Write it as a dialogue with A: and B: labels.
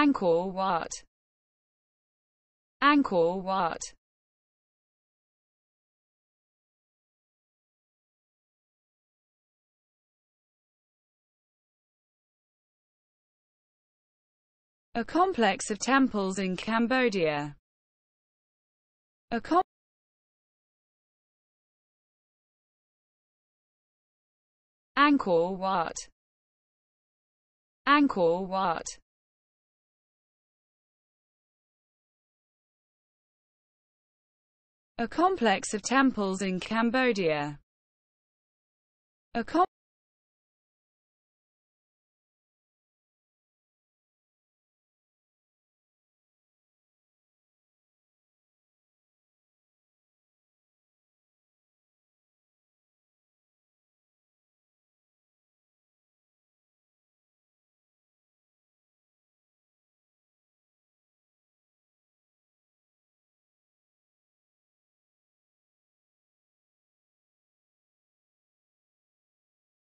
A: Angkor Wat. Angkor Wat. A complex of temples in Cambodia. A Angkor Wat. Angkor Wat. A complex of temples in Cambodia. A